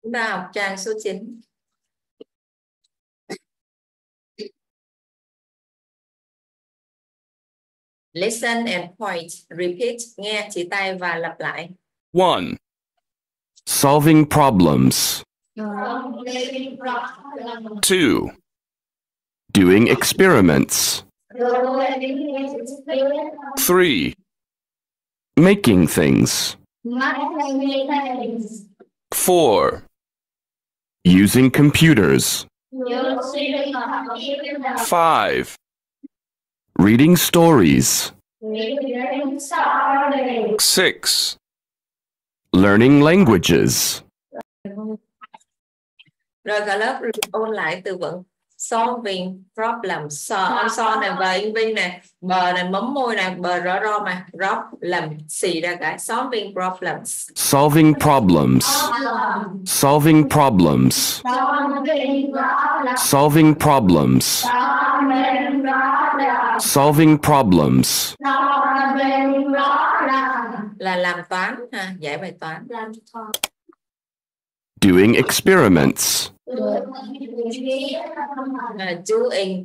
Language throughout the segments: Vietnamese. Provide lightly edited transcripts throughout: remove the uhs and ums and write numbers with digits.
Chúng ta học trang số 9. Listen and point. Repeat. Nghe, chỉ tay và lặp lại. 1. Solving problems. 2. Doing experiments. 3. Making things. 4. Using computers. 5. Reading stories. 6. Learning languages. Rồi cả lớp ôn lại từ vựng. Solving problems. So này, bờ in vinh này, bờ này mấm môi này, bờ rõ mà, problem, xì ra cái. Solving problems. Solving problems. Solving problems. Solving problems. Solving problems. Là làm toán ha, giải bài toán. Doing experiments. Doing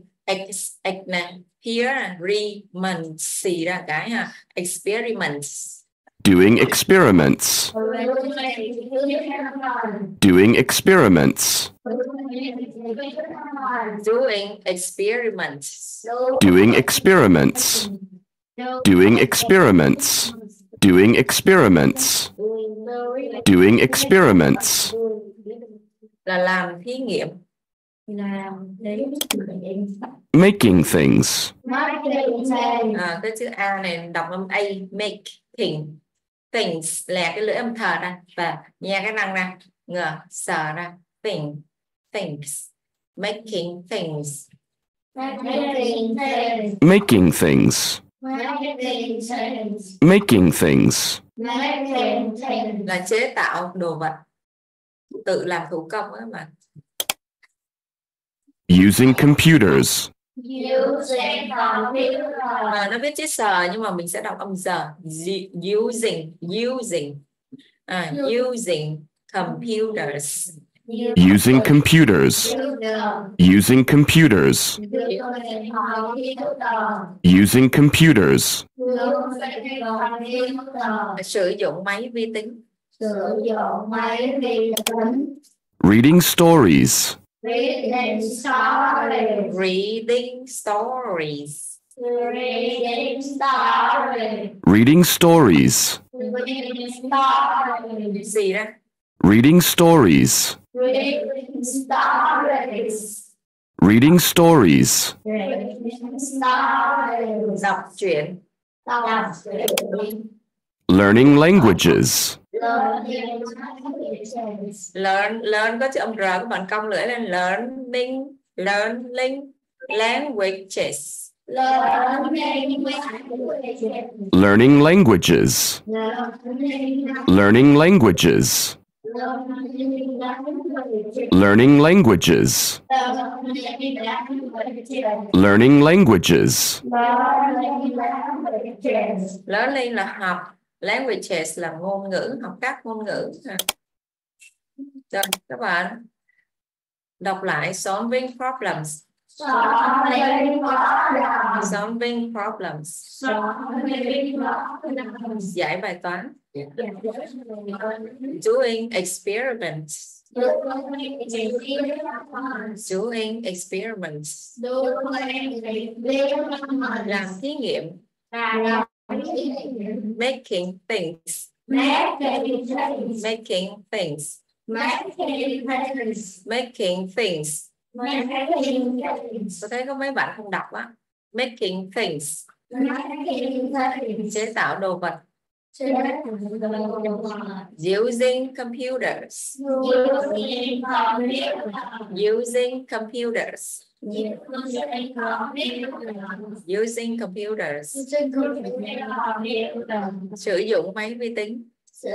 experiments, xì ra cái ha, experiments. Doing experiments. Doing experiments. Doing experiments. Doing experiments. Doing experiments. Doing experiments. Doing experiments. Là làm thí nghiệm. Making things. Cái chữ A này đọc âm A, making things, là cái lưỡi âm thở ra và nghe cái răng ra, ngờ sờ ra, things, making things. Making things. Making things. Là chế tạo đồ vật, tự làm thủ công á mà. Using computers. Nó viết chữ sờ nhưng mà mình sẽ đọc âm giờ. Using computers. Using computers. Using computers. Using computers. Sử dụng máy vi tính. Reading stories. Reading stories. Reading stories. Gì đó? Reading stories. Reading stories. Đọc truyện. Learning languages. Learn có chữ âm R, các bạn cong lưỡi lên. Learning languages. Learning languages. Learning languages. Learning languages. Learning languages. Learning là học, languages là ngôn ngữ, học các ngôn ngữ. Rồi, các bạn đọc lại solving problems. Solving problems. Giải bài toán. Doing experiments. Doing experiments. Làm thí nghiệm. Making things. Making things. Making things. Có thấy có mấy bạn không đọc á. Making things. Chế tạo đồ vật. Using computers. Using computers. Using computers. Sử dụng máy vi tính.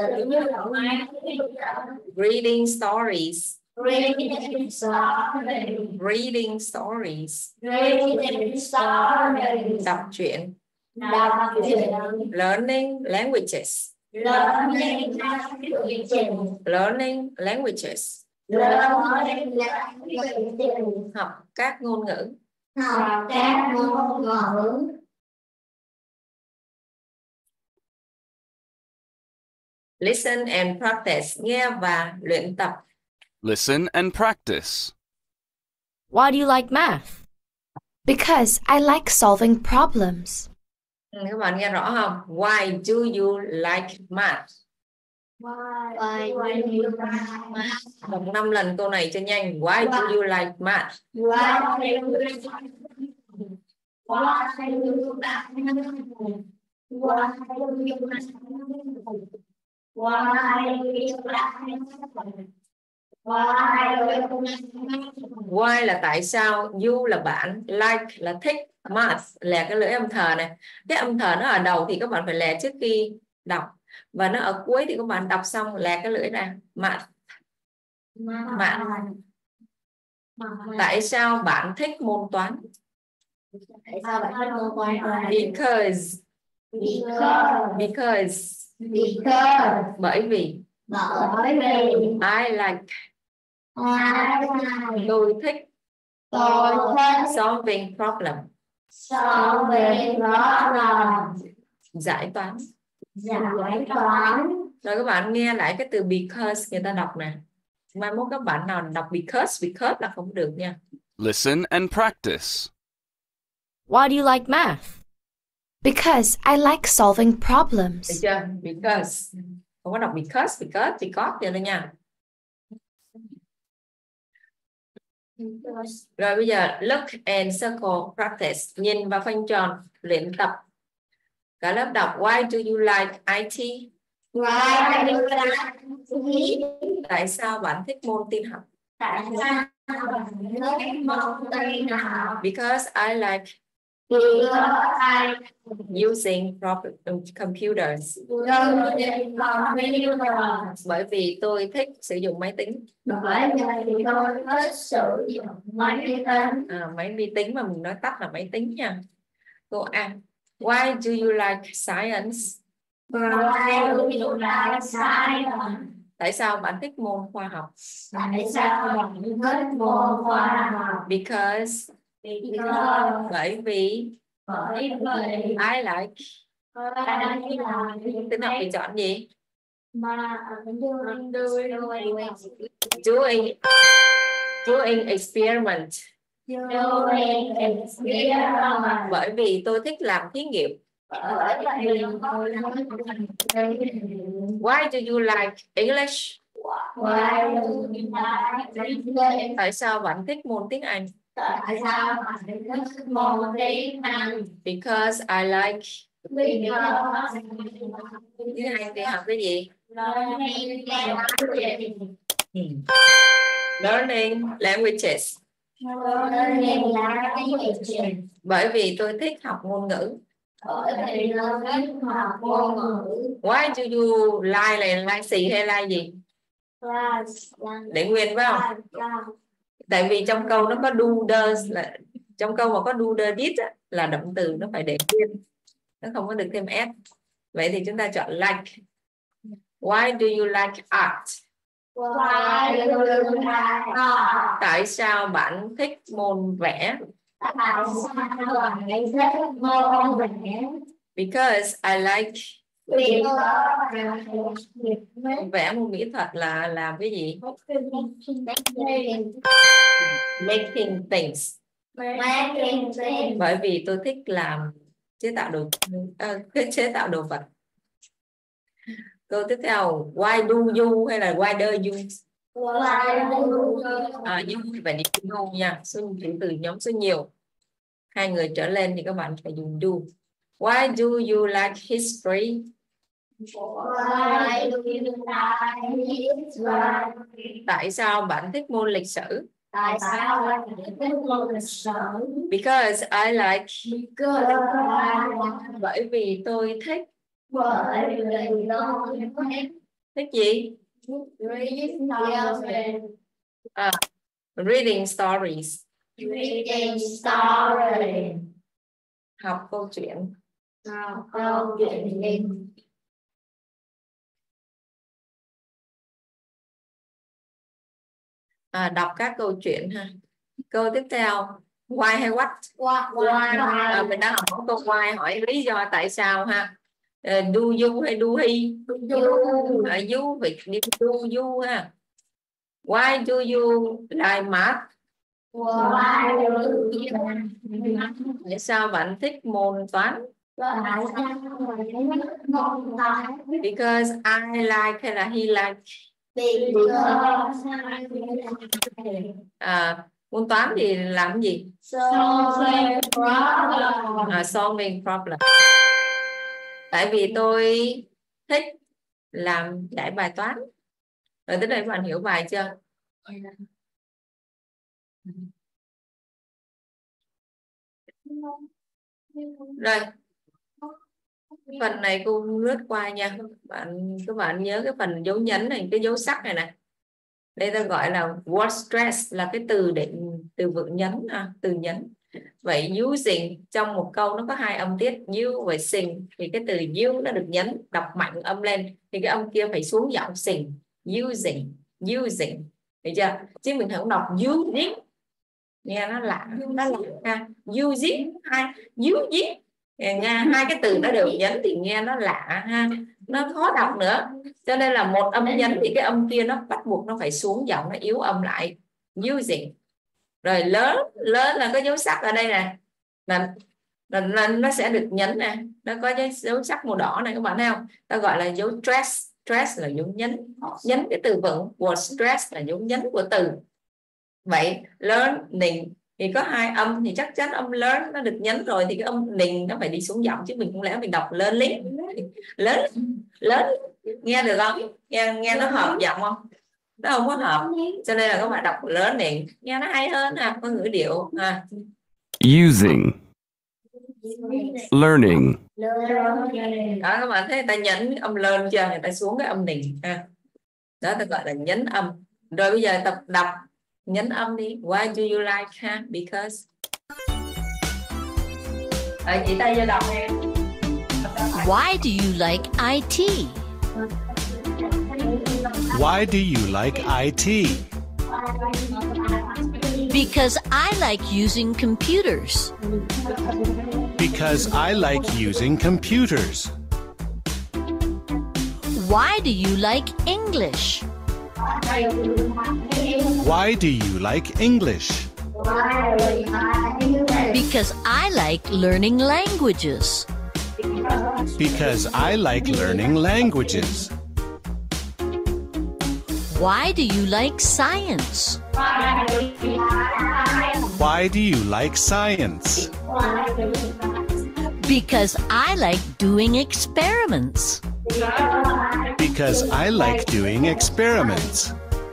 Reading stories. Reading stories. Đọc truyện. Learning languages. Learning languages. Học các ngôn ngữ. Listen and practice. Nghe và luyện tập. Listen and practice. Why do you like math? Because I like solving problems. Các bạn nghe rõ không? Why do you like math? Why do you like math? Đọc 5 lần câu này cho nhanh. Why do you like math? Why do you like math? Why do you like math? Why do you like math? Why do you like math? Why là tại sao, you là bạn, like là thích, math là cái lưỡi âm thờ này. Cái âm thờ nó ở đầu thì các bạn phải lè trước khi đọc, và nó ở cuối thì các bạn đọc xong lè cái lưỡi ra. Math. Tại sao bạn thích môn toán? Tại sao bạn thích môn toán? Because. Bởi vì. I like. Tôi thích. Solving problem. Giải toán. Rồi các bạn nghe lại cái từ because người ta đọc nè. Mai mốt các bạn nào đọc because là không được nha. Listen and practice. Why do you like math? Because I like solving problems. Được chưa? Because. Không có đọc because thì có vậy thôi nha. Rồi bây giờ look and circle practice. Nhìn và khoanh tròn luyện tập. Cả lớp đọc why do you like IT? Why do you like IT? Tại sao bạn thích môn tin học? Tại sao bạn thích môn tin học? Because I like using computers. Bởi vì tôi thích sử dụng máy tính. Máy vi tính mà mình nói tắt là máy tính nha. Câu A. Why do you like science? Tại sao bạn thích môn khoa học? Because. Bởi vì. I like. Tin học thì chọn gì? Doing experiment. Bởi vì tôi thích làm thí nghiệm. Why do you like English? Tại sao bạn thích môn tiếng Anh? Because I like. Tiếng Anh thì học cái gì? Learning languages. Bởi vì tôi thích học ngôn ngữ. Why do you like là like xì hay like gì? Để nguyên phải không? Tại vì trong câu nó có do does, là trong câu mà có do does did là động từ nó phải để nguyên, nó không có được thêm s. Vậy thì chúng ta chọn like. Why do you like art? Tại sao bạn thích môn vẽ? Because I like. Vẽ môn mỹ thuật là làm cái gì? Making things. Bởi vì tôi thích làm chế tạo đồ vật. Câu tiếp theo, why do you hay là why do you? You thì phải đi do nha, số từ nhóm số nhiều. 2 người trở lên thì các bạn phải dùng do. Why do you like history? Tại sao bạn thích môn lịch sử? Because I like. Bởi vì tôi thích. Thích gì? Reading stories. Học câu chuyện. Đọc các câu chuyện ha. Câu tiếp theo, why hay what? Mình đang học câu why, hỏi lý do tại sao ha. Do you hay do he? You việc đi do you ha. Why do you like math? Tại sao bạn thích môn toán? Because I like hay là he like? Môn toán thì làm gì? Solving problem. Tại vì tôi thích làm giải bài toán. Rồi tới đây bạn hiểu bài chưa? Rồi, phần này cô lướt qua nha. Các bạn nhớ cái phần dấu nhấn này, cái dấu sắc này nè. Đây ta gọi là word stress, là cái từ vựng nhấn, từ nhấn. Vậy using trong một câu nó có hai âm tiết, you và sing, thì cái từ you nó được nhấn, đọc mạnh âm lên thì cái âm kia phải xuống giọng sing. Using, được chưa? Chứ mình không đọc using, nghe nó lạ ha. Using, using, nghe hai cái từ nó đều nhấn thì nghe nó lạ ha, nó khó đọc nữa. Cho nên là một âm nhấn thì cái âm kia nó bắt buộc nó phải xuống giọng, nó yếu âm lại. Using. Rồi lớn là có dấu sắc ở đây nè, là nó sẽ được nhấn nè, nó có dấu sắc màu đỏ này các bạn thấy không? Ta gọi là dấu stress là dấu nhấn cái từ vựng. Word stress là dấu nhấn của từ. Vậy learning thì có hai âm thì chắc chắn âm learn nó được nhấn rồi thì cái âm ning nó phải đi xuống giọng, chứ mình không lẽ mình đọc learning. Lớn nghe được không? Nghe nó hợp giọng không? Nó không có hợp, cho nên là các bạn đọc learning nghe nó hay hơn ha, có ngữ điệu ha. Using, learning. Đó, các bạn thấy người ta nhấn âm learn chưa, người ta xuống cái âm ning ha. Đó ta gọi là nhấn âm. Rồi bây giờ tập đọc nhấn âm đi. Why do you like ha? Because. Chị tay vô đọc nè. Why do you like IT? Why do you like IT? Because I like using computers. Because I like using computers. Why do you like English? Why do you like English? Because I like learning languages. Because I like learning languages. Why do you like science? Why do you like science? Because I like doing experiments. Because I like doing experiments.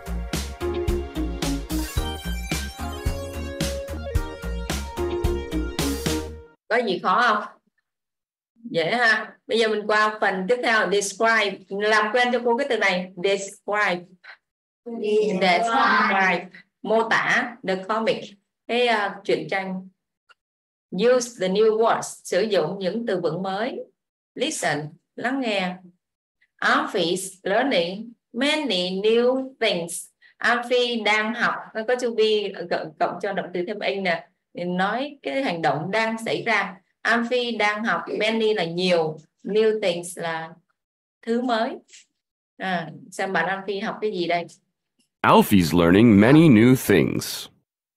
Có gì khó không? Dễ ha. Bây giờ mình qua phần tiếp theo, describe. Làm quen cho cô cái từ này, describe. Describe, mô tả, the comic, cái truyện tranh. Use the new words, sử dụng những từ vựng mới. Listen, lắng nghe. Alfie learning many new things. Alfie đang học, nó có to be cộng cho động từ thêm in nè, nói cái hành động đang xảy ra. Alfie đang học, many là nhiều, new things là thứ mới. Xem bạn Alfie học cái gì đây? Alfie's learning many new things.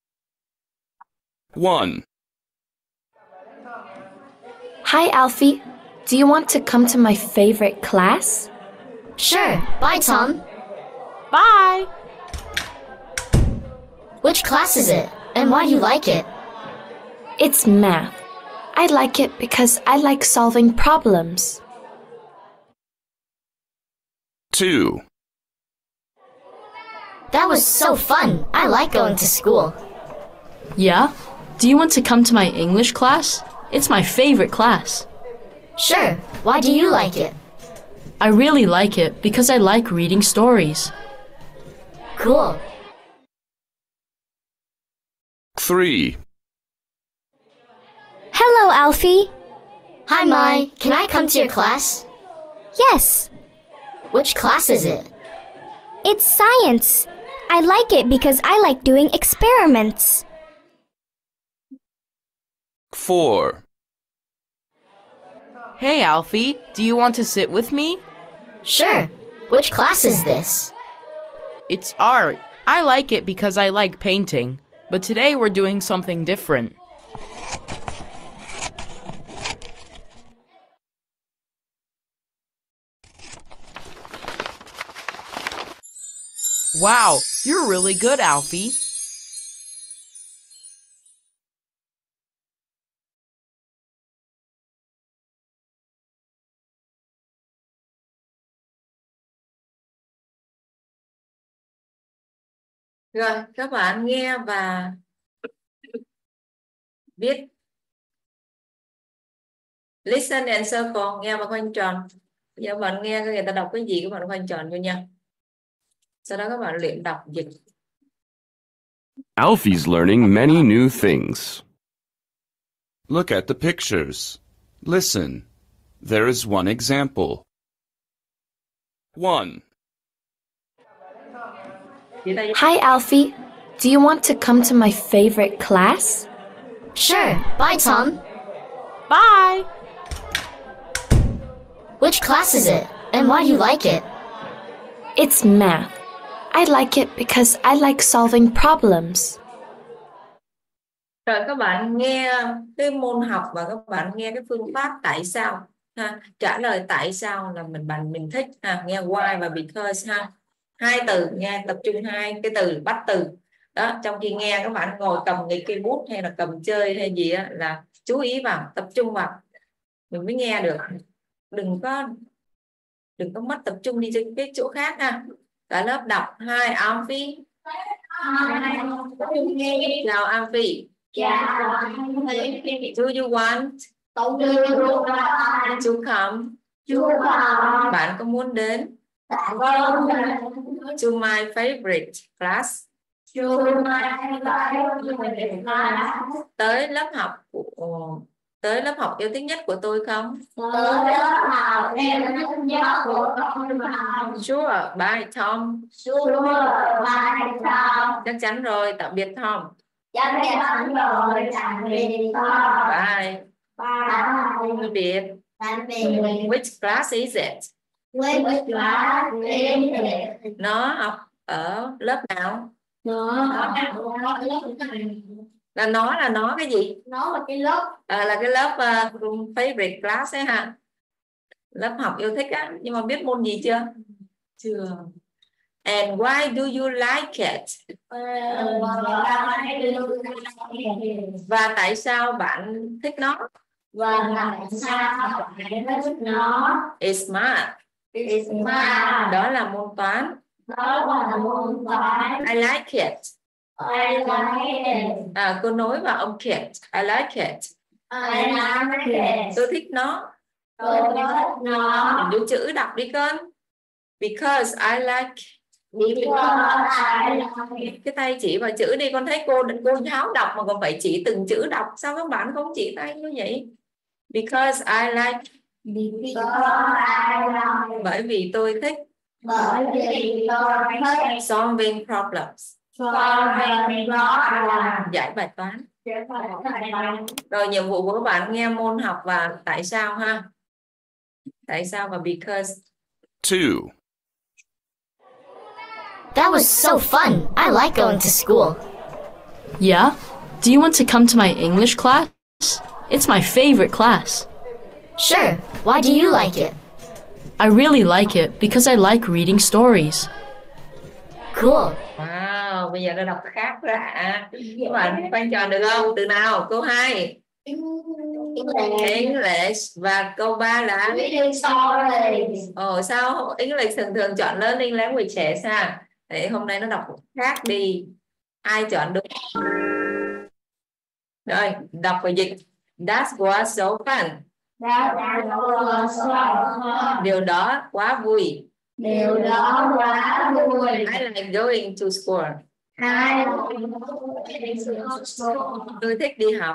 1. Hi, Alfie. Do you want to come to my favorite class? Sure. Bye, Tom. Bye! Which class is it? And why do you like it? It's math. I like it because I like solving problems. 2. That was so fun. I like going to school. Yeah? Do you want to come to my English class? It's my favorite class. Sure. Why do you like it? I really like it because I like reading stories. Cool. 3. Hello, Alfie. Hi, Mai. Can I come to your class? Yes, Which class is it? it's science. I like it because I like doing experiments. 4. Hey, Alfie, do you want to sit with me? Sure. Which class is this? It's art. I like it because I like painting, but today we're doing something different. Wow, you're really good, Alfie. Rồi, các bạn nghe và viết. Listen and circle, nghe và khoanh tròn. Bây giờ bạn nghe người ta đọc cái gì các bạn khoanh tròn vô nha. Sau đó các bạn luyện đọc dịch. Alfie's learning many new things. Look at the pictures. Listen. There is one example. 1. Hi, Alfie. Do you want to come to my favorite class? Sure. Bye, Tom. Bye! Which class is it? And why do you like it? It's math. I like it because I like solving problems. Rồi các bạn nghe cái môn học và các bạn nghe cái phương pháp tại sao ha. Trả lời tại sao là mình thích ha. Nghe why và because ha. Hai từ nghe tập trung hai cái từ bắt từ đó. Trong khi nghe các bạn ngồi cầm cái cây bút hay là cầm chơi hay gì á, là chú ý vào, tập trung vào mình mới nghe được. Đừng có mất tập trung đi trên cái chỗ khác ha. Cả lớp đọc. Hi Alfie. Chào Alfie. Do you want to come? Bạn có muốn đến to my favorite class? Tới lớp học yêu thích nhất của tôi không? Sure, bye Tom. Chắc chắn rồi, tạm biệt Tom. Bye. Tạm biệt. Which class is it? Nó học ở lớp nào? Là nó cái gì? Nó là cái lớp. Là cái lớp favorite class ấy ha. Lớp học yêu thích á. Nhưng mà biết môn gì chưa? Chưa. And why do you like it? Và tại sao bạn thích nó? It's math. Đó là môn toán. I like it. Cô nối vào ông Kit. I like it. Tôi thích nó. Mình chữ đọc đi con. Because I like. Cái tay chỉ vào chữ đi, con thấy cô giáo đọc mà còn phải chỉ từng chữ đọc, sao các bạn không chỉ tay như vậy? Because I like. Bởi vì tôi thích. Solving problems. Giải bài toán. Rồi nhiệm vụ của các bạn nghe môn học và tại sao ha. Tại sao và because. 2. That was so fun. I like going to school. Yeah? Do you want to come to my English class? It's my favorite class. Sure. Why do you like it? I really like it because I like reading stories. Cool. Wow, bây giờ nó đọc khác rồi ạ. Các bạn khoanh tròn được không? Từ nào? Câu 2. English. Và câu 3 là sao English thường chọn learning language sao? Đấy, hôm nay nó đọc khác đi. Ai chọn đúng? Rồi, đọc và dịch. That was so fun. Điều đó quá vui. I like going to school. Tôi thích đi học.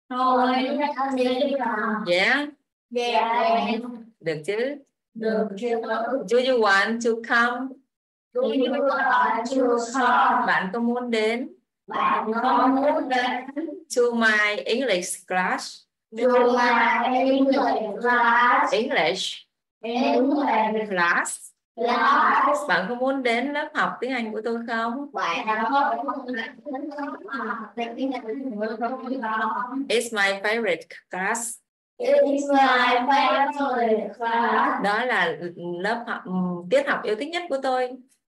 Yeah. Được chứ? Do you want to come Do you want to come? Bạn có muốn đến Bạn có muốn đến to my English class? to my English class? English English class. class. Bạn có muốn đến lớp học tiếng Anh của tôi không? Bạn có muốn đến học tiếng Anh của tôi không? It's my favorite class. It's my favorite class. Đó là lớp học tiết học yêu thích nhất của tôi.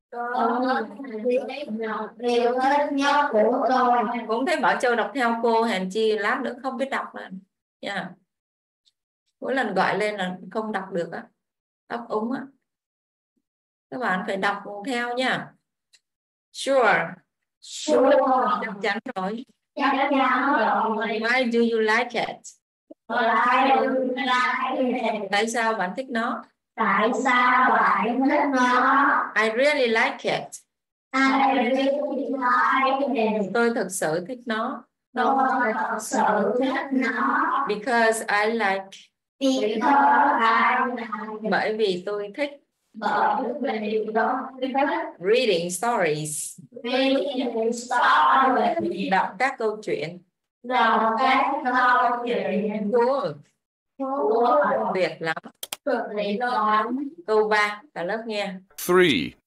Điều thích nhất của tôi. Cũng thấy Bảo Châu đọc theo cô, hèn chi lát nữa không biết đọc nữa nha. Mỗi lần gọi lên là không đọc được á, đọc úng á. Các bạn phải đọc theo nha. Sure. Sure. Chắc chắn rồi. Chắc chắn rồi. Why do you like it? Why do you like it? Tại sao bạn thích nó? Tại sao bạn thích nó? I really like it. I really like it. Tôi thực sự thích nó. Tôi thật sự thích nó. Because I like. Because I like. Bởi vì tôi thích. Bởi vì tôi thích. Reading stories. Reading stories. Đọc các câu chuyện. Đọc các câu chuyện. Cool. Tuyệt lắm. Tuyệt lắm. Câu 3, cả lớp nghe. 3.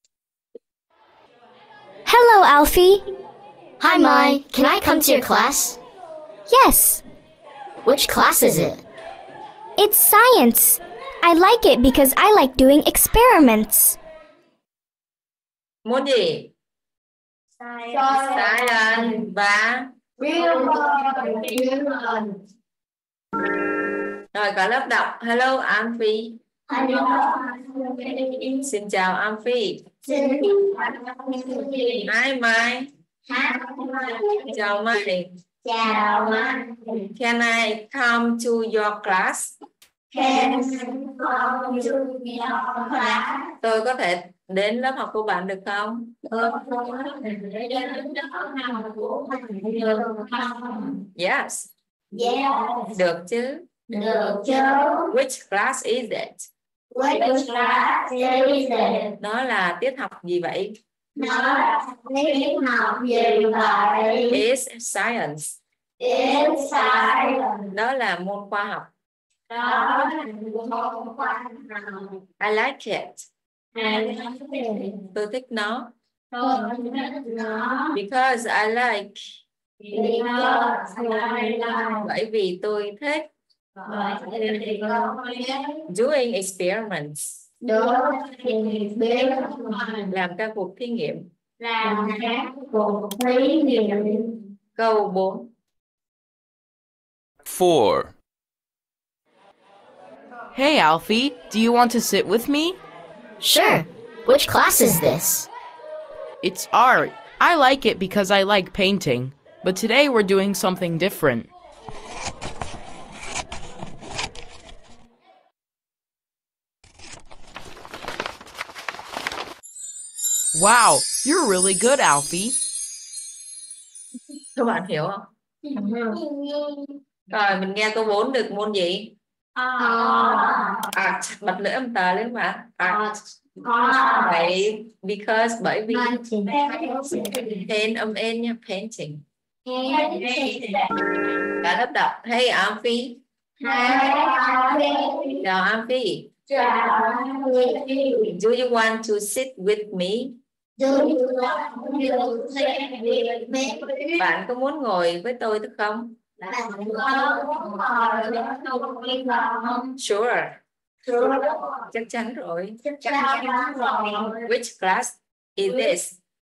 Hello, Alfie. Hi, Mai. Can I come to your class? Yes. Which class is it? It's science. I like it because I like doing experiments. Môn gì? Silent và rồi cả lớp đọc. Hello Alfie. Xin chào Alfie. Hi Mai. Chào Mai. Chào Mai. Can I come to your class? Can I come to your class? Tôi có thể đến lớp học của bạn được không? Yes. Yes. Được chứ? Được chứ. Which class is it? Which class is it? Nó là tiết học gì vậy? Nó là tiết học gì vậy? It's science. It's science. Đó là môn khoa học. Đó là môn khoa học. I like it. Tôi thích nó. Tôi thích nó. Because I like. Because I like. Bởi vì tôi thích. Doing experiments. Làm các cuộc thí nghiệm. Làm các cuộc thí nghiệm. Câu 4. 4. Hey, Alfie, do you want to sit with me? Sure. Which class is this? It's art. I like it because I like painting, but today we're doing something different. Wow, you're really good, Alfie. Các bạn hiểu không? Rồi mình nghe câu 4 được môn gì? Art. Bật lưỡi âm tờ lên mà. Art. Vậy because bởi vì paint âm n nha, painting. Cả lớp đọc. Hey Alfie. Chào Alfie. Do you want to sit with me? Bạn có muốn ngồi với tôi được không? Sure. Chắc chắn rồi. Which class is this?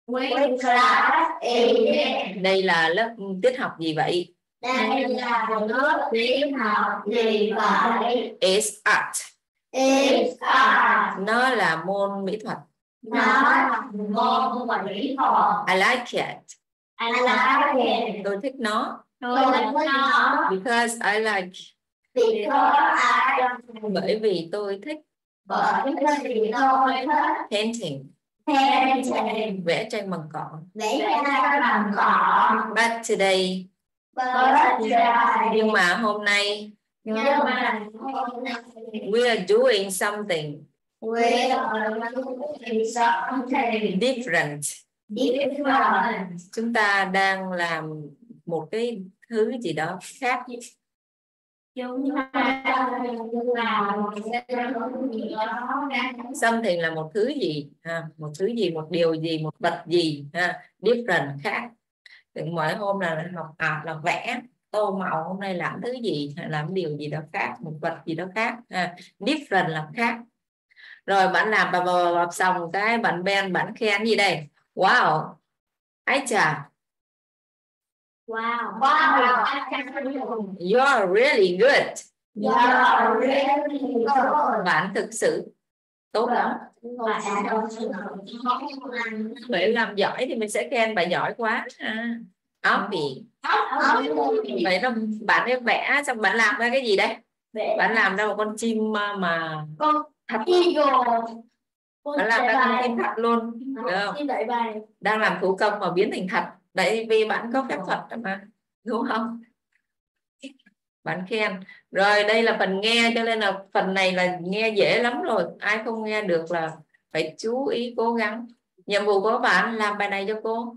Đây là lớp tiết học gì vậy? Đây là lớp tiết học gì vậy? It's art. It's art. Nó là môn mỹ thuật. Nó là môn mỹ thuật. I like it. I like it. Tôi thích nó. Tôi thích nó. Because I like. Because I like. Bởi vì tôi thích. Bởi vì tôi thích. Painting. Painting. Vẽ tranh bằng cọ. Vẽ tranh bằng cọ. But today. Nhưng mà hôm nay. We are doing something. Different. Chúng ta đang làm một cái thứ gì đó khác. Something là một thứ gì ha, một thứ gì, một điều gì, một vật gì ha. Different khác. Mỗi hôm là học là vẽ tô màu, hôm nay làm thứ gì, làm điều gì đó khác, một vật gì đó khác ha. Different là khác. Rồi bạn làm bà xong cái bạn Ben bạn khen gì đây? Wow, ấy chà, Wow. you're really good. You're really good. Bạn thực sự tốt lắm. Vậy làm giỏi thì mình sẽ khen bạn giỏi quá. Obby. Vậy đó, bạn ấy vẽ xong bạn làm ra cái gì đây? Bạn làm ra một con chim mà thật. Bạn làm ra con chim thật luôn. Đang làm thủ công mà biến thành thật. Đấy vì bạn có phép thuật mà, đúng không? Bạn khen. Rồi đây là phần nghe, cho nên là phần này là nghe dễ lắm rồi. Ai không nghe được là phải chú ý cố gắng. Nhiệm vụ của bạn làm bài này cho cô.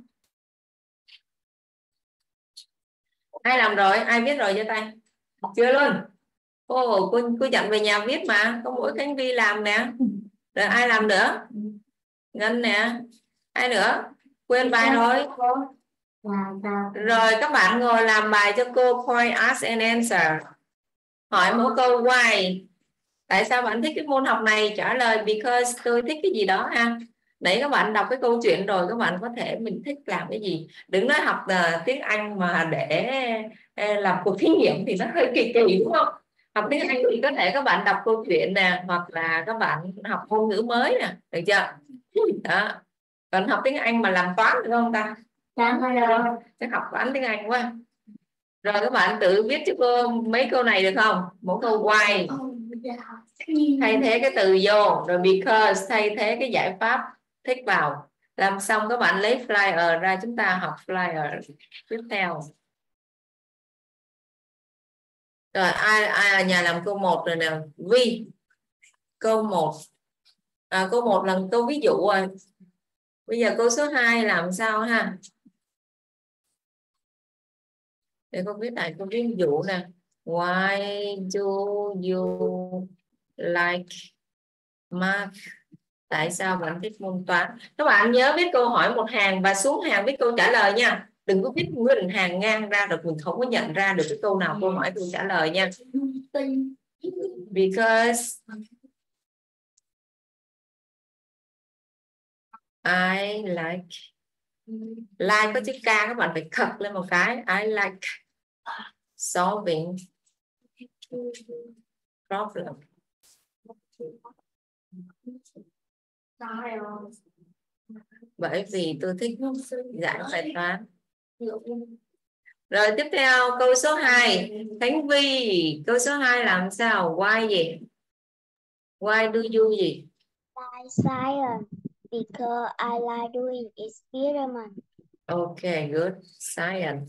Ai làm rồi? Ai viết rồi giơ tay? Chưa luôn. Cô dặn về nhà viết mà. Có mỗi Khánh Vi làm nè. Rồi ai làm nữa? Ngân nè. Ai nữa? Quên bài rồi. Rồi các bạn ngồi làm bài cho cô. Point, ask and answer. Hỏi mỗi câu why. Tại sao bạn thích cái môn học này? Trả lời because tôi thích cái gì đó ha. Đấy, các bạn đọc cái câu chuyện rồi các bạn có thể mình thích làm cái gì. Đừng nói học tiếng Anh mà để làm cuộc thí nghiệm thì nó hơi kỳ kỳ, đúng không? Học tiếng Anh thì có thể các bạn đọc câu chuyện nè, hoặc là các bạn học ngôn ngữ mới nè, được chưa? Đó. Còn học tiếng Anh mà làm toán được không ta? Chắc học toán tiếng Anh quá. Rồi các bạn tự viết cho cô mấy câu này được không? Mỗi câu why thay thế cái từ vô, rồi because thay thế cái giải pháp thích vào. Làm xong các bạn lấy flyer ra, chúng ta học flyer tiếp theo. Rồi ai ở nhà làm câu 1 rồi nào? Vi. Câu 1. Câu 1 là câu ví dụ rồi. Bây giờ câu số 2 làm sao ha? Để con viết lại câu ví dụ nè. Why do you like math? Tại sao bạn thích môn toán? Các bạn nhớ viết câu hỏi một hàng và xuống hàng viết câu trả lời nha. Đừng có viết nguyên hàng ngang ra rồi mình không có nhận ra được cái câu nào câu hỏi câu trả lời nha. Because I like có chữ K, các bạn phải khật lên một cái. I like solving problem. Bởi vì tôi thích giải bài toán. Rồi tiếp theo câu số 2. Khánh Vi, câu số 2 làm sao? Why gì? Why do you gì? Like science because I like doing experiments. Okay, good. Science.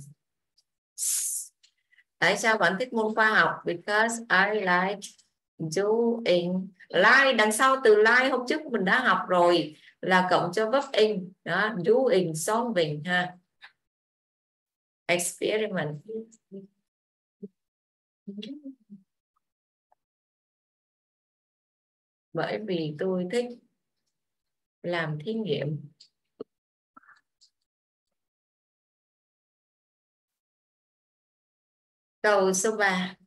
Tại sao bạn thích môn khoa học? Because I like doing. Like đằng sau từ like hôm trước mình đã học rồi, là cộng cho verb in đó, doing, solving ha. Experiment. Bởi vì tôi thích làm thí nghiệm. Câu số 3.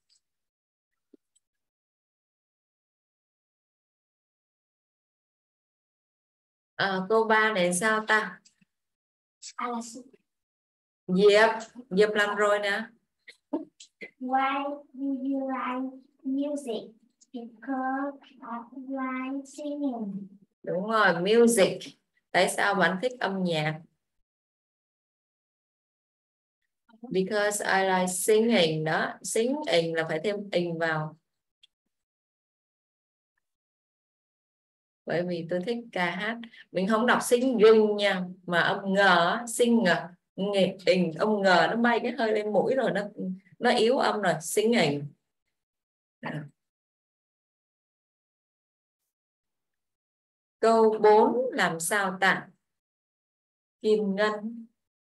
Câu 3 này sao ta? Diệp làm rồi nè. Why do you like music? Because I like singing. Đúng rồi, music. Tại sao bạn thích âm nhạc? Because I like singing đó. Singing là phải thêm in vào. Bởi vì tôi thích ca hát. Mình không đọc singing nha, mà âm ngờ, singer, in, âm ngờ nó bay cái hơi lên mũi rồi, nó yếu âm rồi, singing. Câu 4 làm sao ta? Kim Ngân.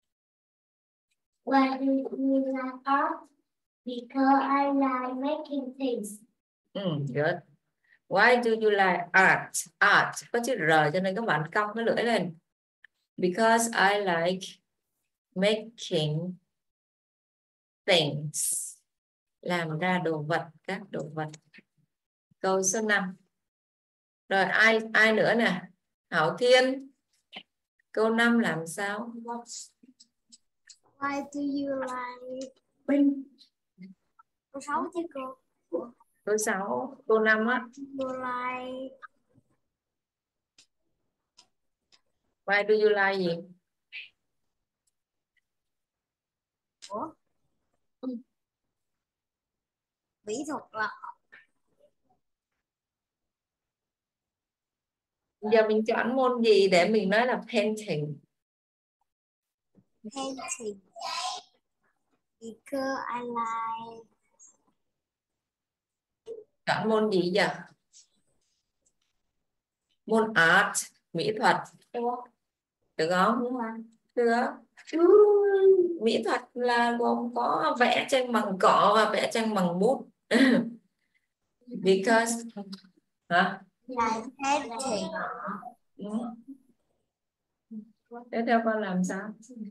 Why do you like art? Because I like making things. Good. Why do you like art? Art có chữ R cho nên các bạn cong cái lưỡi lên. Because I like making things. Làm ra đồ vật, các đồ vật. Câu số 5. Rồi ai nữa nè? Hảo Thiên. Câu 5 làm sao? Why do you like Binh? Câu 6 chứ cô. Câu 6, câu 5 á. You like Why do you like gì? Ủa? Mỹ thuật là Giờ mình chọn môn gì để mình nói là painting? painting. Because I like Chọn môn gì giờ? Môn art, mỹ thuật. Được không? Được. Mỹ thuật là gồm có vẽ tranh bằng cọ và vẽ tranh bằng bút. Because hả? like painting. Tiếp theo con làm sao?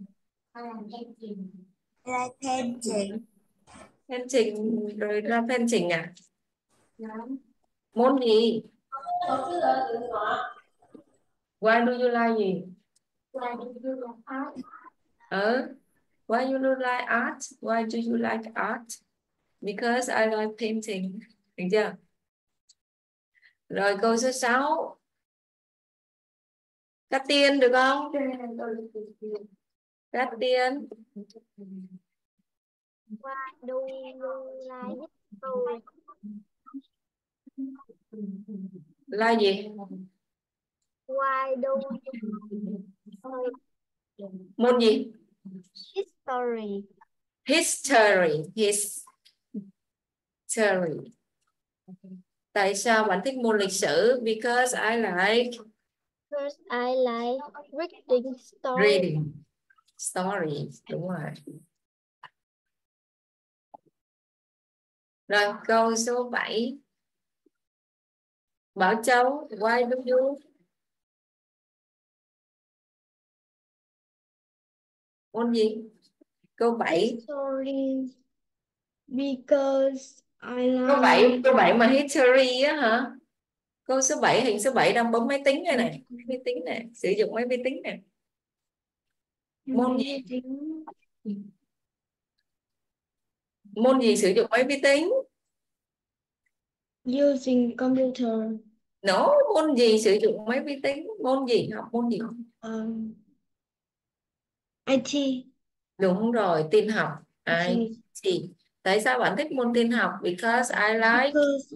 Like painting. Painting rồi ra painting à? Môn gì? Why do you like gì? Why do you like art? Why you like art? Why do you like art? Because I like painting. Được chưa? Rồi câu số 6. Cát Tiên được không? Cát Tiên. Why do you like history? Là gì? Why do you Môn gì? history? History. History. Tại sao bạn thích môn lịch sử? Because I like Because I like reading stories. reading stories. Đúng rồi. Rồi câu số 7. Bảo Châu, why do you? Môn gì? Câu 7. History. Because I like Câu 7 mà history á hả? Câu số 7, hình số 7 đang bấm máy tính đây này. Máy tính này, sử dụng máy vi tính này. Môn gì? Môn gì sử dụng máy vi tính? using computer. No, môn gì sử dụng máy vi tính? Môn gì? Học môn gì? IT. Đúng rồi, tin học. IT. Tại sao bạn thích môn tin học? Because I like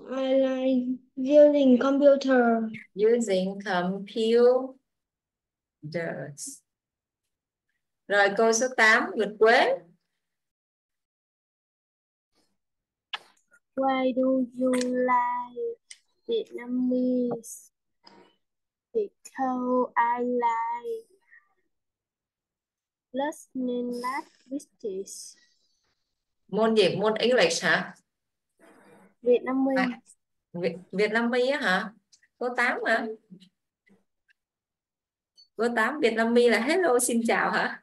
Using computer. using computers. Rồi câu số 8, Nguyệt Quế. Why do you like Vietnamese? Because I like listening languages. Môn gì? Môn English hả? Vietnamese. Vietnamese á hả? Câu 8 hả? Câu 8 Vietnamese là hello xin chào hả?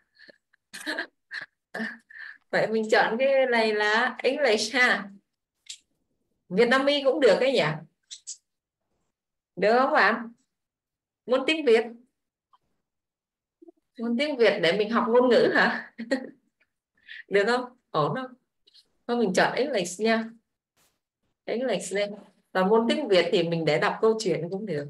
Vậy mình chọn cái này là English ha. Vietnamese cũng được đấy nhỉ? Được không bạn? Môn tiếng Việt. Môn tiếng Việt để mình học ngôn ngữ hả? Được không? Ổn không? Thôi mình chọn English nha. English lên. Và môn tiếng Việt thì mình để đọc câu chuyện cũng được.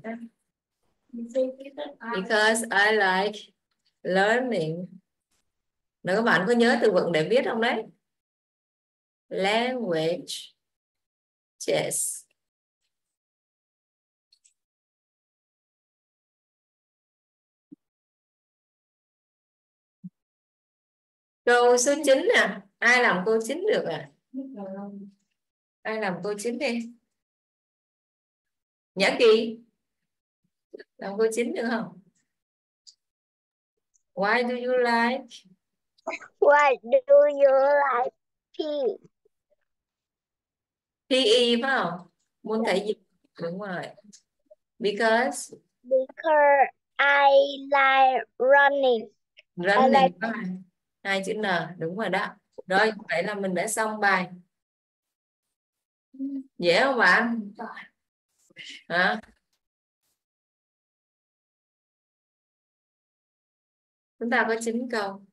Because I like learning. Nếu các bạn có nhớ từ vựng để viết không đấy? Language. Yes. Câu số 9 nè. Ai làm câu 9 được à? Ai làm câu 9 đi? Nhã Kỳ. Làm câu 9 được không? Why do you like? Why do you like pea? PE phải không? Môn thể dục. Đúng rồi. Because Because I like running. running có hai chữ N. Đúng rồi đó. Rồi, vậy là mình đã xong bài. Dễ không bạn? Hả? Chúng ta có 9 câu.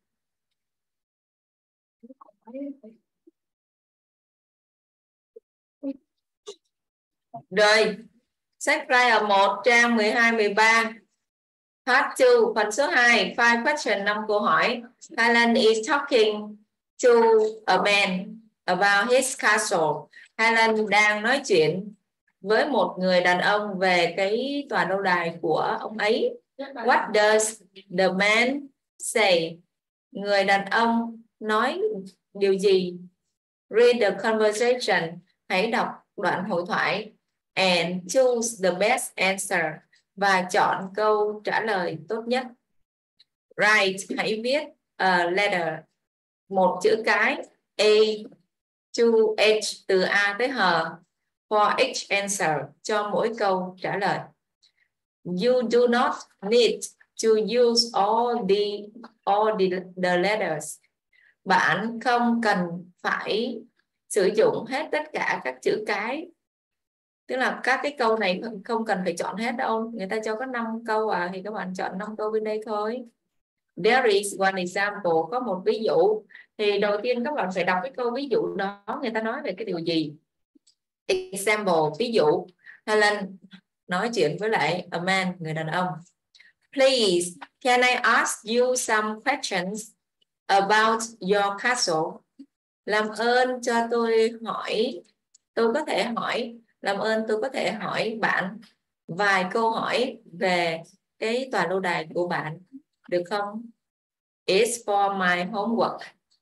Rồi, sách writer 1 trang 12 13. Part 2 phần số 2, 5 question 5 câu hỏi. Helen is talking to a man about his castle. Helen đang nói chuyện với một người đàn ông về cái tòa lâu đài của ông ấy. What does the man say? Người đàn ông nói điều gì? Read the conversation. Hãy đọc đoạn hội thoại. And choose the best answer. Và chọn câu trả lời tốt nhất. Write. Hãy viết a letter. Một chữ cái. A to H, từ A tới H. For each answer. Cho mỗi câu trả lời. You do not need to use all the letters. Bạn không cần phải sử dụng hết tất cả các chữ cái. Tức là các cái câu này không cần phải chọn hết đâu. Người ta cho có 5 câu à, thì các bạn chọn 5 câu bên đây thôi. There is one example. Có một ví dụ. Thì đầu tiên các bạn phải đọc cái câu ví dụ đó. Người ta nói về cái điều gì? Example, ví dụ. Helen nói chuyện với lại a man, người đàn ông. Please, can I ask you some questions about your castle? Làm ơn cho tôi hỏi. Tôi có thể hỏi. Làm ơn tôi có thể hỏi bạn vài câu hỏi về cái tòa lâu đài của bạn, được không? It's for my homework.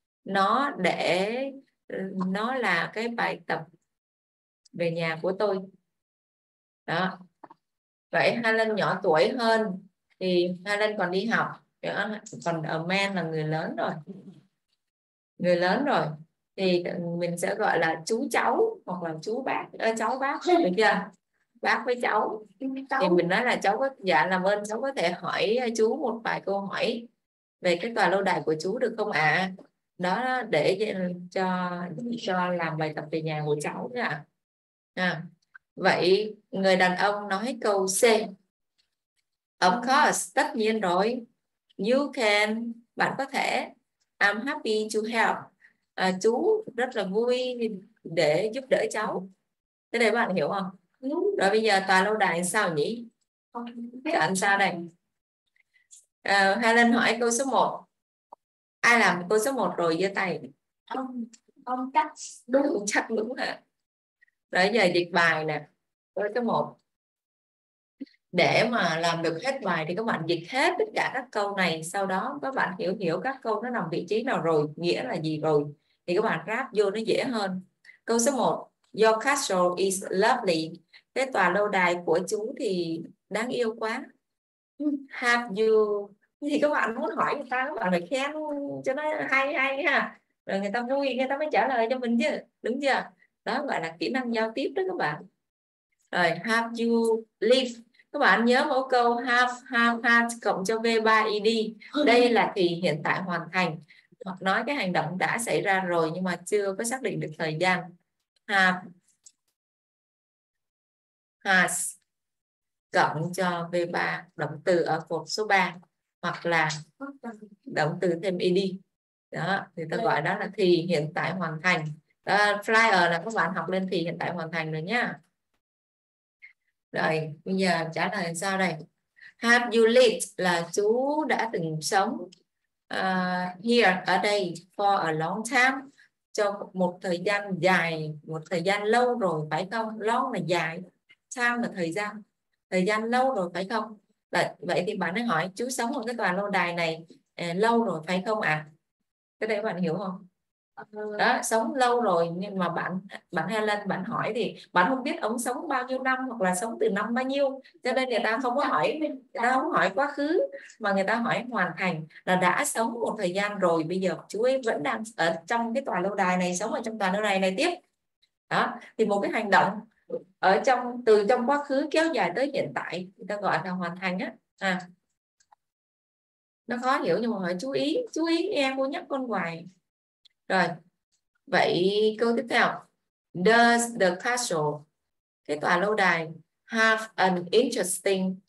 Nó là cái bài tập về nhà của tôi. Đó. Vậy Helen nhỏ tuổi hơn thì Helen còn đi học. Còn a man là người lớn rồi. Người lớn rồi thì mình sẽ gọi là chú cháu hoặc là chú bác, cháu bác, được chưa? Bác với cháu thì mình nói là cháu có, dạ làm ơn cháu có thể hỏi chú một vài câu hỏi về cái tòa lâu đài của chú được không ạ? Đó, để cho làm bài tập về nhà của cháu nha. Vậy người đàn ông nói câu C. Of course, tất nhiên rồi. You can, bạn có thể. I'm happy to help. Chú rất là vui để giúp đỡ cháu. Thế này bạn hiểu không? Rồi bây giờ tòa lâu đài sao nhỉ? Chọn sao đây? Helen hỏi câu số 1. Ai làm câu số 1 rồi giơ tay? Ông chắc đúng. Chắc đúng hả? Rồi giờ dịch bài nè. Câu số 1. Để mà làm được hết bài thì các bạn dịch hết tất cả các câu này. Sau đó các bạn hiểu các câu nó nằm vị trí nào rồi, nghĩa là gì rồi, thì các bạn ráp vô nó dễ hơn. Câu số 1. Your castle is lovely. Cái tòa lâu đài của chú thì đáng yêu quá. Have you, thì các bạn muốn hỏi người ta, các bạn phải khen cho nó hay ha, rồi người ta vui người ta mới trả lời cho mình chứ, đúng chưa? Đó gọi là kỹ năng giao tiếp đó các bạn. Rồi have you lived, các bạn nhớ mẫu câu have had cộng cho V3 ed. Đây là thì hiện tại hoàn thành, hoặc nói cái hành động đã xảy ra rồi nhưng mà chưa có xác định được thời gian. Have, has cộng cho V3 động từ ở cột số 3 hoặc là động từ thêm ed. Đó, thì ta gọi đó là thì hiện tại hoàn thành. Flyer là các bạn học lên thì hiện tại hoàn thành rồi nhá. Rồi bây giờ trả lời sao đây? Have you lived là chú đã từng sống here, ở đây, for a long time, trong một thời gian dài, một thời gian lâu rồi phải không? Long là dài, time là thời gian lâu rồi phải không? Vậy thì bạn ấy hỏi chú sống ở cái tòa lâu đài này lâu rồi phải không ạ? Cái đấy bạn hiểu không? Đó, sống lâu rồi, nhưng mà bạn Helen bạn hỏi thì bạn không biết ông sống bao nhiêu năm hoặc là sống từ năm bao nhiêu, cho nên người ta không có hỏi, người ta không hỏi quá khứ mà người ta hỏi hoàn thành, là đã sống một thời gian rồi, bây giờ chú ấy vẫn đang ở trong cái tòa lâu đài này, sống ở trong tòa lâu đài này tiếp. Đó thì một cái hành động ở từ trong quá khứ kéo dài tới hiện tại, người ta gọi là hoàn thành á. Nó khó hiểu nhưng mà phải chú ý nghe cô nhắc con hoài. Rồi vậy câu tiếp theo, does the castle, cái tòa lâu đài, have an interesting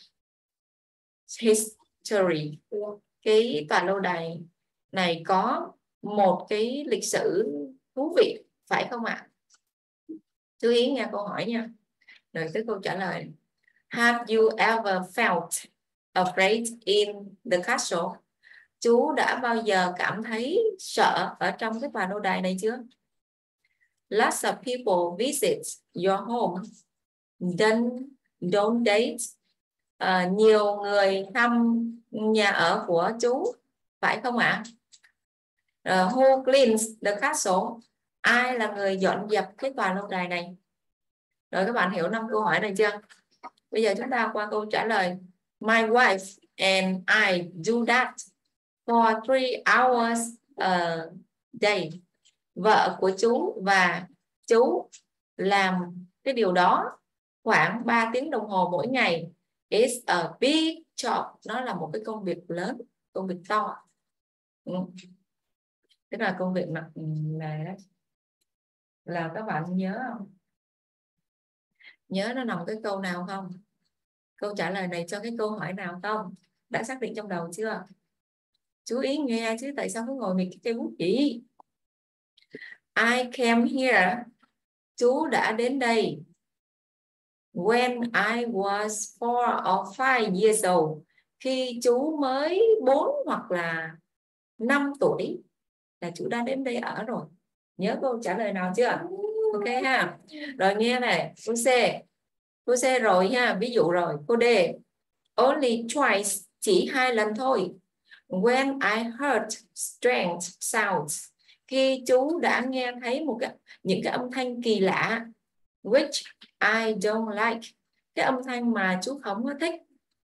history, cái tòa lâu đài này có một cái lịch sử thú vị phải không ạ? Chú ý nghe câu hỏi nha. Rồi tới câu trả lời, have you ever felt afraid in the castle? Chú đã bao giờ cảm thấy sợ ở trong cái tòa lâu đài này chưa? Lots of people visit your home, don't they? Nhiều người thăm nhà ở của chú, phải không ạ? Who cleans the castle? Ai là người dọn dẹp cái tòa lâu đài này? Rồi các bạn hiểu 5 câu hỏi này chưa? Bây giờ chúng ta qua câu trả lời. My wife and I do that for 3 hours a day. Vợ của chú và chú làm cái điều đó khoảng 3 tiếng đồng hồ mỗi ngày. It's a big job. Nó là một cái công việc lớn, công việc to. Tức là công việc nặng này đấy. Là các bạn nhớ không? Nhớ nó nằm cái câu nào không? Câu trả lời này cho cái câu hỏi nào không? Đã xác định trong đầu chưa? Chú ý nghe chứ tại sao cứ ngồi miệt cái cây bút chỉ? I came here. Chú đã đến đây. When I was 4 or 5 years old. Khi chú mới 4 hoặc là 5 tuổi là chú đã đến đây ở rồi. Nhớ câu trả lời nào chưa? Ok ha. Rồi nghe này, câu C rồi ha, ví dụ rồi. Câu D, only twice, chỉ 2 lần thôi. When I heard strange sounds, khi chú đã nghe thấy những cái âm thanh kỳ lạ, which I don't like, cái âm thanh mà chú không có thích.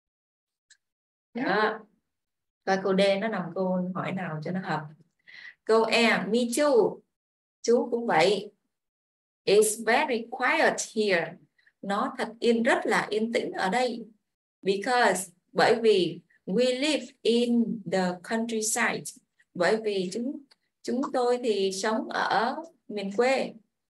Đó. Và câu D nó nằm câu hỏi nào cho nó hợp. Câu E, me too, chú cũng vậy. It's very quiet here. Nó thật rất là yên tĩnh ở đây. Because, bởi vì we live in the countryside. Bởi vì chúng tôi thì sống ở miền quê.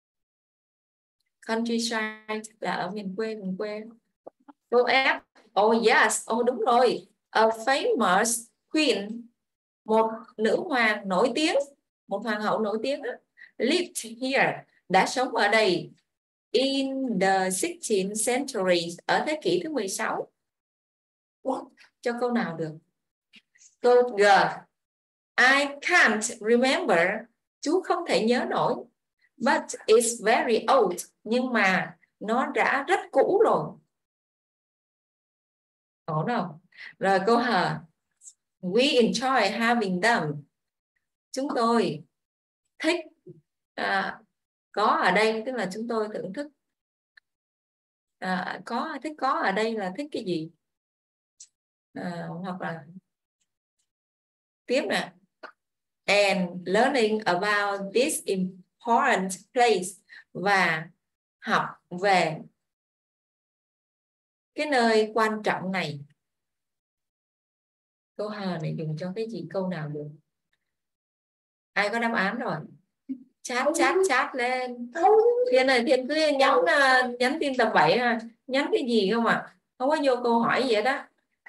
Countryside là ở miền quê. Câu F, oh yes, đúng rồi. A famous queen, một nữ hoàng nổi tiếng, một hoàng hậu nổi tiếng lived here, đã sống ở đây. In the 16th century, ở thế kỷ thứ 16. Cho câu nào được? Câu G, I can't remember, chú không thể nhớ nổi. But it's very old, nhưng mà nó đã rất cũ rồi. Ổn không? Rồi câu H, we enjoy having them, chúng tôi thích có ở đây, tức là chúng tôi thưởng thức. Có ở đây là thích cái gì? Hoặc là tiếp nè, and learning about this important place, và học về cái nơi quan trọng này. Câu H này dùng cho cái gì, câu nào được? Ai có đáp án rồi? Chat lên. Thiên cứ nhắn tin tầm 7 ha. Nhắn cái gì không à? Không có vô câu hỏi gì đó.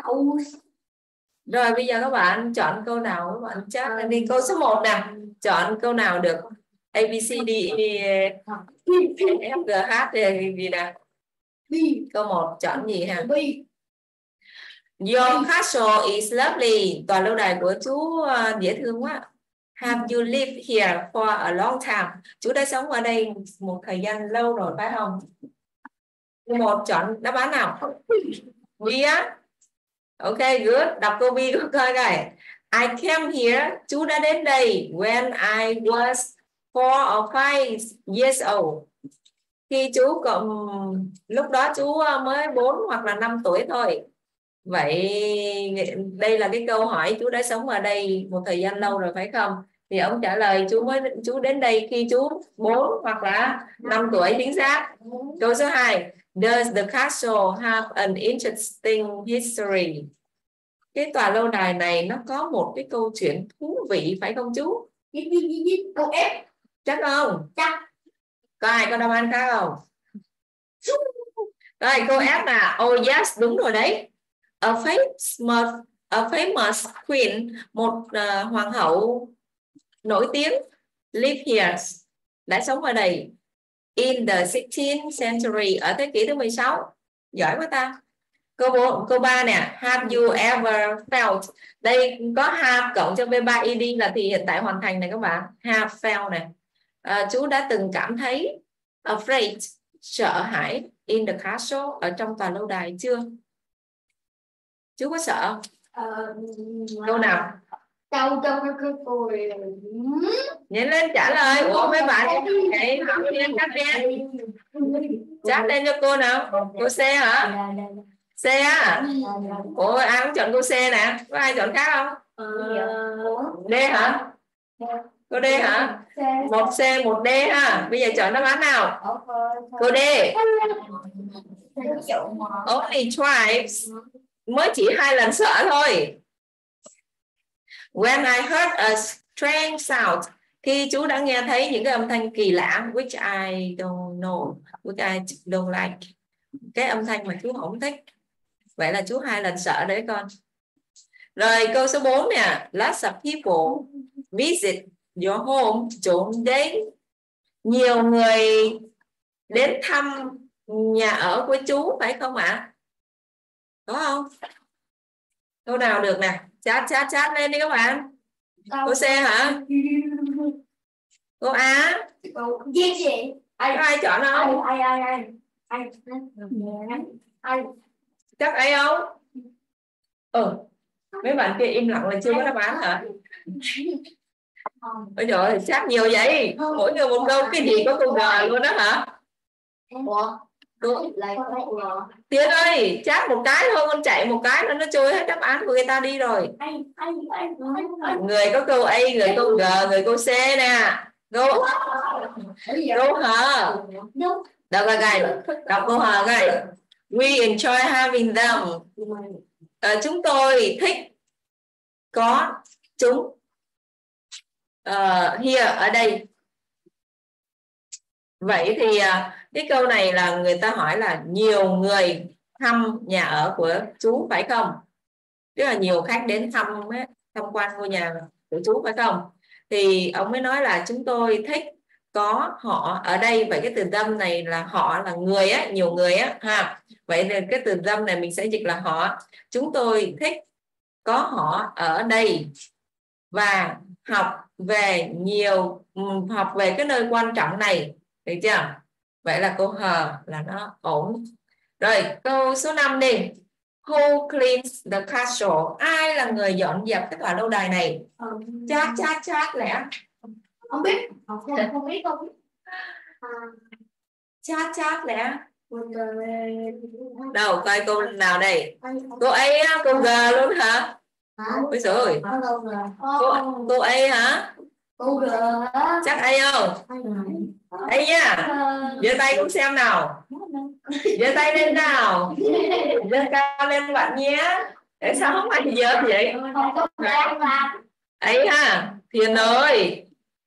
Rồi bây giờ các bạn chọn câu nào, các bạn chat lên đi. Câu số 1 nè, chọn câu nào được? A, B, C, D, E, F, G, H gì nè? Câu 1 chọn gì hả? Your castle is lovely. Tòa lâu đài của chú dễ thương quá. Have you lived here for a long time? Chú đã sống ở đây một thời gian lâu rồi phải không? Câu 1 chọn đáp án nào? B á. Ok, good. Đọc câu B của coi coi. I came here. Chú đã đến đây when I was 4 or 5 years old. Khi chú còn lúc đó chú mới 4 hoặc là 5 tuổi thôi. Vậy đây là cái câu hỏi chú đã sống ở đây một thời gian lâu rồi phải không? Thì ông trả lời chú đến đây khi chú 4 hoặc là 5 tuổi, chính xác. Câu số 2. Does the castle have an interesting history? Cái tòa lâu đài này nó có một cái câu chuyện thú vị phải không chú? Câu F. Chắc không? Chắc. Có ai có đáp án khác không? Rồi câu F là oh yes, đúng rồi đấy. A famous queen, một hoàng hậu nổi tiếng, live here, đã sống ở đây. In the 16th century, ở thế kỷ thứ 16. Giỏi quá ta. Câu 3 nè, have you ever felt? Đây có have cộng cho V3 ed là thì hiện tại hoàn thành này các bạn. Have felt này. Chú đã từng cảm thấy afraid, sợ hãi, in the castle, ở trong tòa lâu đài chưa? Chú có sợ không? Câu nào? Trong cái cô Nhanh lên trả lời. Ủa mấy bạn hãy học lên chat đen. Chat lên cho cô nào. Cô C hả? C á? Ủa ai cũng chọn cô C nè. Có ai chọn khác không? D hả? Cô D hả? Một C một D ha. Bây giờ chọn đáp án nào? Cô D. Only twice. Mới chỉ 2 lần sợ thôi. When I heard a strange sound, khi chú đã nghe thấy những cái âm thanh kỳ lạ, which I don't know, which I don't like, cái âm thanh mà chú không thích. Vậy là chú 2 lần sợ đấy con. Rồi câu số 4 nè, lots of people visit your home, trốn đến, nhiều người đến thăm nhà ở của chú phải không ạ? Có không? Câu nào được nè? Chat lên đi các bạn. Câu C hả? Câu A? gì? Có ai chọn không? Ai. Chắc ai không? Mấy bạn kia im lặng là chưa có đáp án hả? Ôi trời ơi, chat nhiều vậy. Mỗi người một câu, cái gì có câu G luôn đó hả? Ủa? Tiến ơi, chat một cái thôi, con chạy một cái nó trôi hết đáp án của người ta đi rồi. Người có câu A, người câu G, người câu C nè. Câu H. Đọc câu H coi. We enjoy having them. Chúng tôi thích có chúng here, ở đây. Vậy thì cái câu này là người ta hỏi là nhiều người thăm nhà ở của chú phải không? Tức là nhiều khách đến tham quan ngôi nhà của chú phải không? Thì ông mới nói là chúng tôi thích có họ ở đây. Vậy cái từ them này là họ là người á, nhiều người á ha. Vậy nên cái từ them này mình sẽ dịch là họ. Chúng tôi thích có họ ở đây và học về cái nơi quan trọng này. Được chưa? Vậy là câu H là nó ổn. Rồi câu số 5 đi. Who cleans the castle? Ai là người dọn dẹp cái tòa lâu đài này? Chat lẽ. Không biết. Không biết. Chat lẽ. Đâu coi câu nào đây? Câu A á, câu G luôn hả? Ôi trời ơi. Câu A hả? Câu G. Chắc A không? A nha. Giơ tay cũng xem nào. Giơ tay lên nào. Giơ cao lên bạn nhé. Tại sao không ai giơ vậy? Ấy ha. Thiên ơi.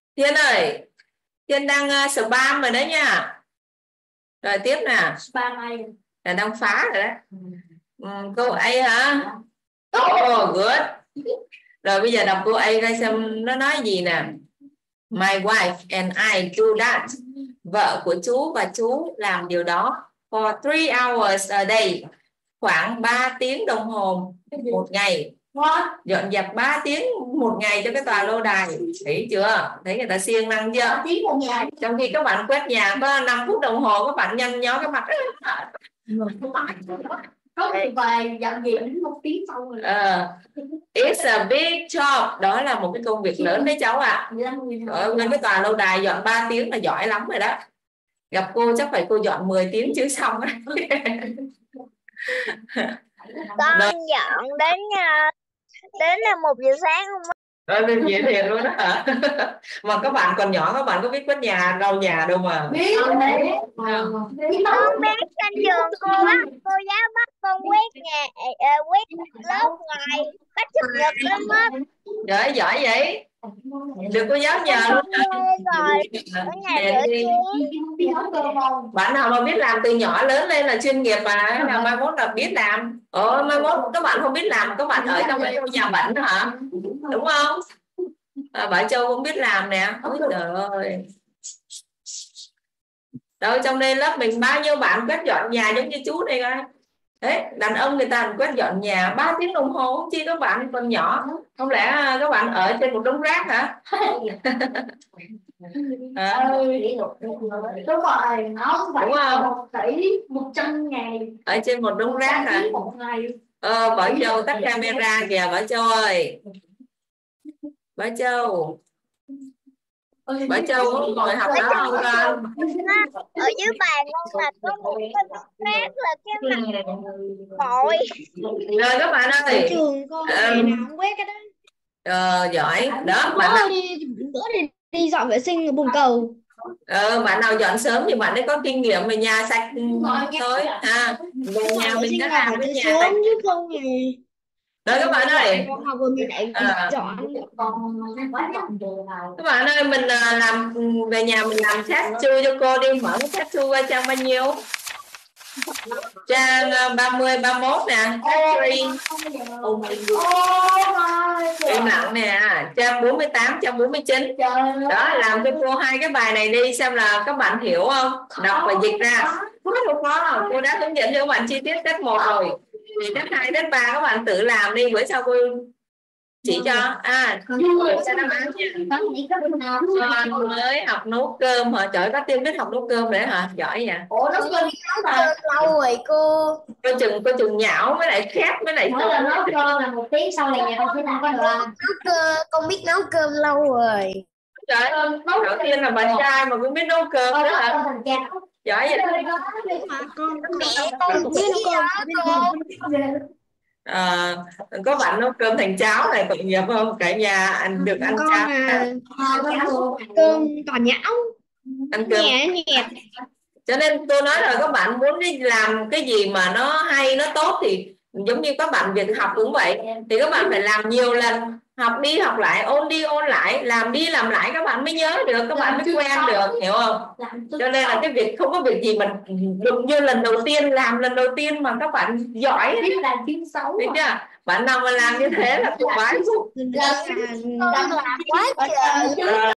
Thiên đang spam rồi đấy nha. Rồi tiếp nè. Spam ai? Là đang phá rồi đấy. Câu A hả? Oh good. Rồi bây giờ đọc câu A ra xem nó nói gì nè. My wife and I do that. Vợ của chú và chú làm điều đó for 3 hours a day. Khoảng 3 tiếng đồng hồ một ngày. Dọn dẹp 3 tiếng một ngày cho cái tòa lâu đài. Thấy chưa? Thấy người ta siêng năng chưa? 3 tiếng một ngày. Trong khi các bạn quét nhà có 5 phút đồng hồ, các bạn nhăn nhó cái mặt. Có về dọn dẹp đến 1 tiếng sau rồi. It's a big job, đó là một cái công việc lớn đấy cháu ạ. Ở nguyên cái tòa lâu đài dọn 3 tiếng là giỏi lắm rồi đó. Gặp cô chắc phải cô dọn 10 tiếng chứ xong đấy. Con dọn đến là 1 giờ sáng không? Rồi mình dễ thiệt luôn đó hả? Mà các bạn còn nhỏ, các bạn có biết quét nhà, lau nhà đâu mà. Biết. Con bé trên trường cô giáo bắt con quét nhà, quét lớp ngoài bắt chụp nhật lắm á. Giỏi vậy. Được cô giáo nhờ luôn. Bạn nào mà biết làm từ nhỏ lớn lên là chuyên nghiệp mà, nào mai mốt là biết làm. Mai mốt các bạn không biết làm, các bạn ở trong cái nhà bẩn hả? Đúng không? Bà Châu cũng biết làm nè. Ôi trời ơi. Đâu trong đây lớp mình bao nhiêu bạn quét dọn nhà giống như chú đây coi. Đấy, đàn ông người ta quét dọn nhà 3 tiếng đồng hồ, không chi các bạn còn nhỏ. Không lẽ các bạn ở trên một đống rác hả? Đúng rồi, nó phải đúng không? 1 tỷ 100 ngày. Ở trên một đống rác hả? Một ngày. Bảo Châu tắt camera kìa Bảo Châu ơi. Bảo Châu. Bảo Châu có ngồi học đó không con? Ở dưới bàn con là có một cái rác là cái mặt bội. Rồi các bạn ơi. Trường con ngày nào cũng quét cái đó. Giỏi. Đó bạn đi dọn vệ sinh bồn cầu. Bạn nào dọn sớm thì bạn ấy có kinh nghiệm về nhà sạch thôi ha. Về nhà mình đã làm cái nhà sạch chứ không thì. Đó các bạn ơi. Học rồi mình lại dọn. Các bạn ơi, mình làm về nhà mình làm chat chu cho cô đi, mở cái chat chu qua trang bao nhiêu? Trang 30 31 nè. Im lặng nè, trang 48 trang 49. Đó, làm cho cô 2 cái bài này đi xem là các bạn hiểu không? Đọc và dịch ra. Cô đã hướng dẫn cho các bạn chi tiết step 1 rồi. Thì step 2, step 3 các bạn tự làm đi, bữa sau cô chỉ cho. Sẽ đáp án nha. Con mới học nấu cơm hả? Trời, có Tiên biết học nấu cơm đấy hả? Giỏi vậy. Ủa nấu cơm lâu rồi cô. Cô chừng nhão với lại khét với lại mỗi lần nấu cơm là 1 tiếng sau này nhà con sẽ làm có được. Con biết nấu cơm lâu rồi. Trời ơi, đầu tiên là bạn trai mà cũng biết nấu cơm đó hả? Giỏi vậy. Con cũng biết nấu cơm. Có bạn nấu cơm thành cháo này tội nghiệp không? Cả nhà ăn được ăn cháo. Cơm toàn nhão. Ăn cơm. Nhẹ. Cho nên tôi nói là các bạn muốn đi làm cái gì mà nó hay, nó tốt thì giống như các bạn việc học cũng vậy. Thì các bạn phải làm nhiều lần, học đi học lại, ôn đi ôn lại, làm đi làm lại các bạn mới nhớ được, các bạn mới quen được, hiểu không? Cho nên là cái việc không có việc gì mà đụng như lần đầu tiên, làm lần đầu tiên mà các bạn giỏi. Biết chưa? Bạn nào mà làm như thế là thuộc bái. Làm quá trời.